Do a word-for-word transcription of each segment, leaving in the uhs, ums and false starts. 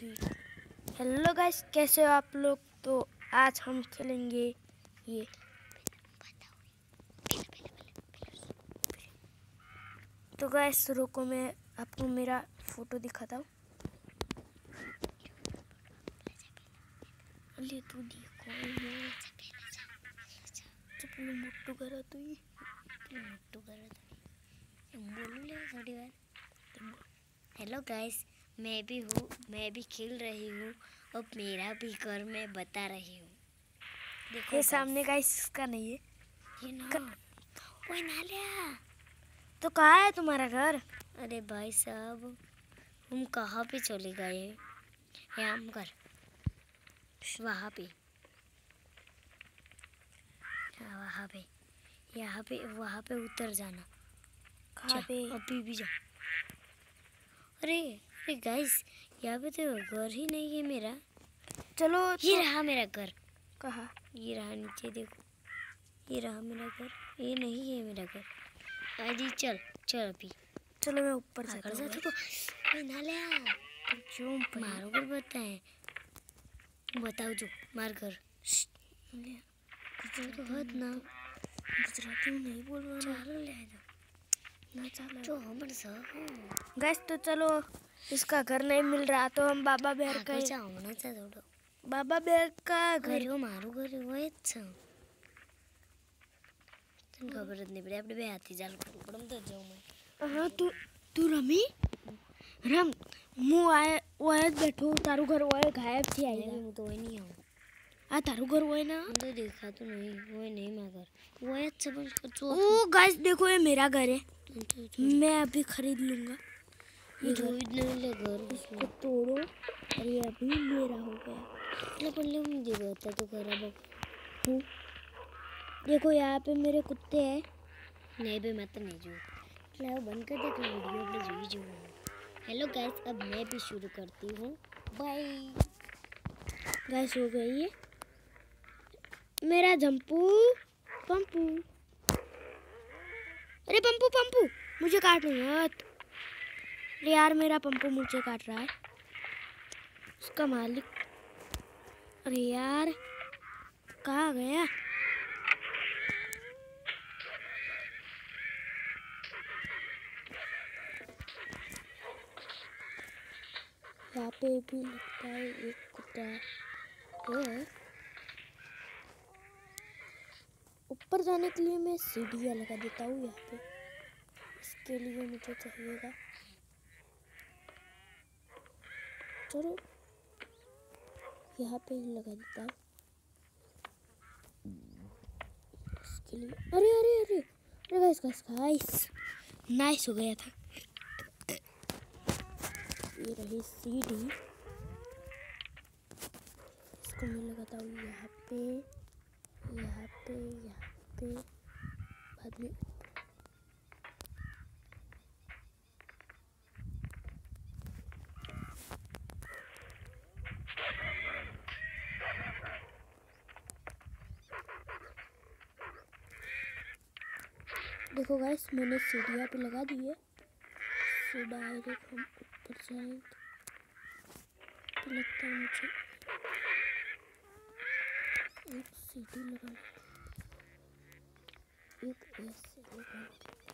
Hello guys, कैसे हो आप लोग। तो आज हम खेलेंगे ये तो गाइस रुको, मैं आपको मेरा फोटो दिखाता हूँ। अरे तू देखो चप्पल मोटू करा तू ये मोटू करा तू बोलू ले थोड़ी बार। हेलो गाइस, मैं भी हूँ, मैं भी खेल रही हूँ और मेरा भी घर मैं बता रही हूँ। देखो ये सामने गाइस इसका नहीं है ये ना ओए ना लिया। तो कहाँ है तुम्हारा घर? अरे भाई साहब, हम कहाँ पे चले गए हैं? हम घर वहाँ पे हाँ, वहाँ पे यहाँ पे वहाँ पे उतर जाना। कहाँ पे? अभी भी जा। अरे अरे गाइस, यहाँ पे तो घर ही नहीं है मेरा। चलो ये तो... रहा मेरा घर। कहाँ? ये रहा नीचे देखो, ये रहा मेरा घर। ये नहीं है मेरा घर। आजी चल चल अभी चलो मैं ऊपर जाता जाता हूँ। तो ओए ना ले जो मारो कर बताए बताओ जो मार कर तो हद ना गुजराती में नहीं बोल रहा चारो ले दो ना। चलो जो हमर सब गैस, तो चलो इसका घर नहीं मिल रहा तो हम बाबा बेर का आगे जाओ ना चा थोड़ा बाबा बेर का घर घर मारू घर હોય જ છે તને ખબર જ નહીં પડી આપણે બે હાથી ચાલુ કરવું પડે તો જાઉં मैं हाँ तू तू रमी रम હું આય ઓય જ બેઠો તારું ઘર ઓય ગાયબ થી આવી नहीं હું तो वही नहीं आऊँ। આ તારું ઘર ઓય ना। मुझे देखा तो नहीं वो नहीं मैं घर वो है सब जो ओ गाइस देखो, ये मेरा घर है, मैं अभी खरीद लूंगा। ये जो नहीं ले घर इसको तोड़ो और ये अभी मेरा हो गया। ले पर ले मुझे बता तो खराब हूँ। देखो यहाँ पे मेरे कुत्ते हैं। नहीं बे मैं तो नहीं जो चलो बंद कर दे वीडियो अपने जो जो। हेलो गाइस, अब मैं भी शुरू करती हूँ। बाय गाइस हो गई है मेरा जंपू पंपू। अरे पंपू पंपू मुझे काट रही मत। अरे यार मेरा पंपू मुझे काट रहा है, उसका मालिक। अरे यार कहाँ गया? यहाँ पे भी लगता है एक कुत्ता है। ऊपर जाने के लिए मैं सीढ़ियाँ लगा देता हूँ यहाँ पे। इसके लिए मुझे चाहिएगा, चलो यहाँ पे ही लगा देता हूँ इसके लिए। अरे अरे अरे अरे गाइस गाइस गाइस नाइस हो गया था। ये रही सीढ़ी, इसको मैं लगाता हूँ यहाँ पे यहाँ पे यहाँ पे बाद में। देखो गाइस मैंने सीढ़ियाँ पे लगा दी है, तो डायरेक्ट हम ऊपर जाएंगे। तो लगता है मुझे एक सीढ़ी लगा, एक ऐसे लगा।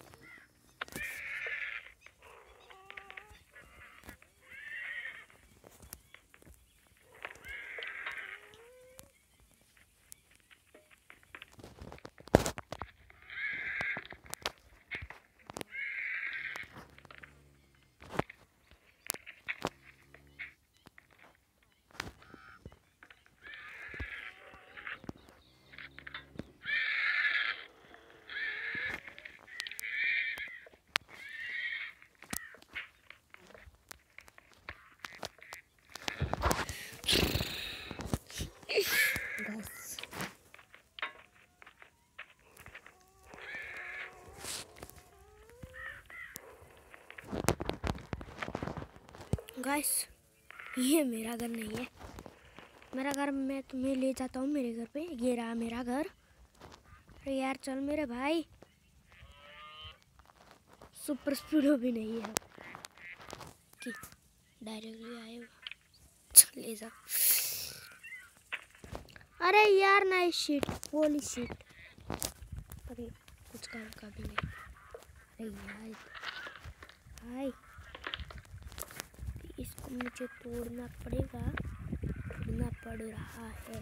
गाइस ये मेरा घर नहीं है, मेरा घर मैं तुम्हें ले जाता हूँ मेरे घर पे। ये रहा मेरा घर। अरे यार चल मेरे भाई, सुपर स्पीडो भी नहीं है कि डायरेक्टली आएगा। ले जा। अरे यार नाइस शीट, पोली शीट। अरे कुछ काम का भी नहीं। अरे यार हाय, इसको मुझे तोड़ना पड़ेगा, तोड़ना पड़ रहा है।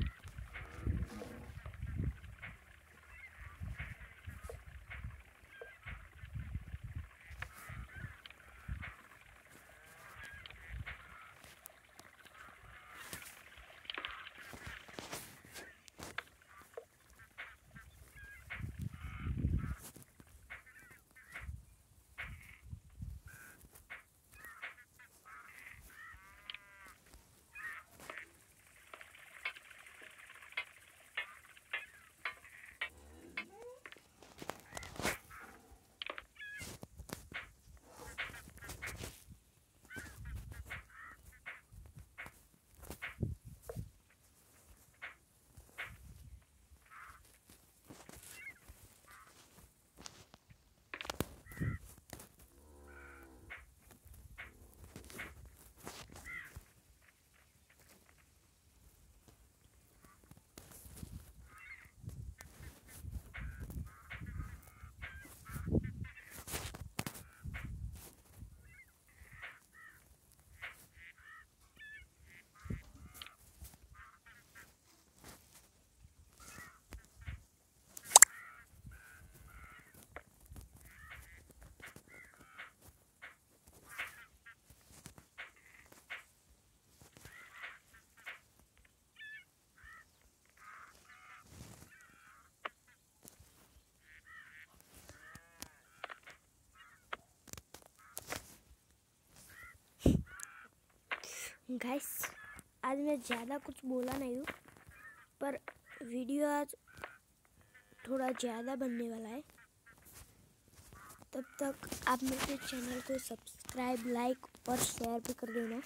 गाइस आज मैं ज़्यादा कुछ बोला नहीं हूँ, पर वीडियो आज थोड़ा ज़्यादा बनने वाला है। तब तक आप मेरे चैनल को सब्सक्राइब, लाइक और शेयर भी कर देना।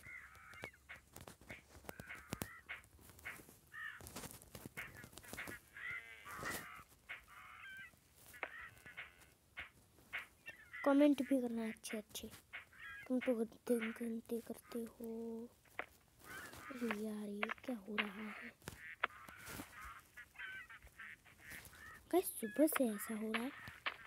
कमेंट भी करना अच्छे अच्छे, तुम तो घंटे घंटे करते हो। अरे यार ये क्या हो रहा है? गाइस सुबह से ऐसा हो रहा है।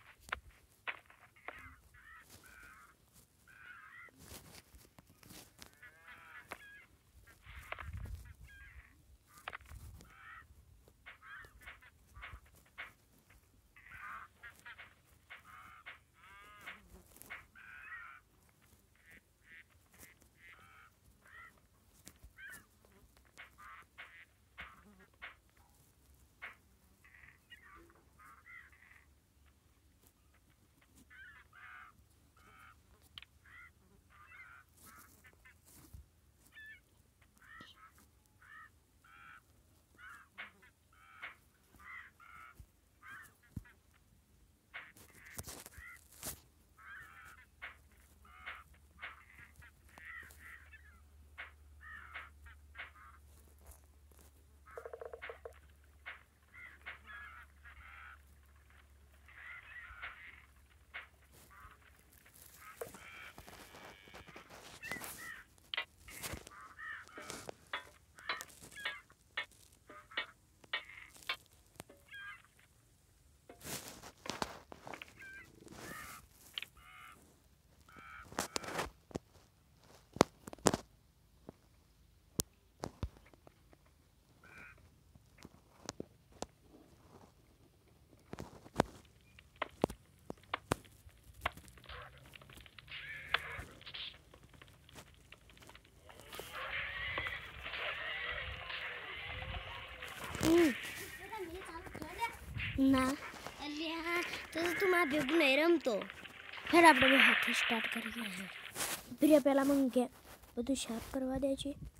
ના અલ્યા તો તું મારા ભેગું નહીં રમતો. ફેર આપણે બે હાથથી સ્ટાર્ટ કરીએ. પ્રિય પહેલાં મને બધું સાફ કરવા દે છે.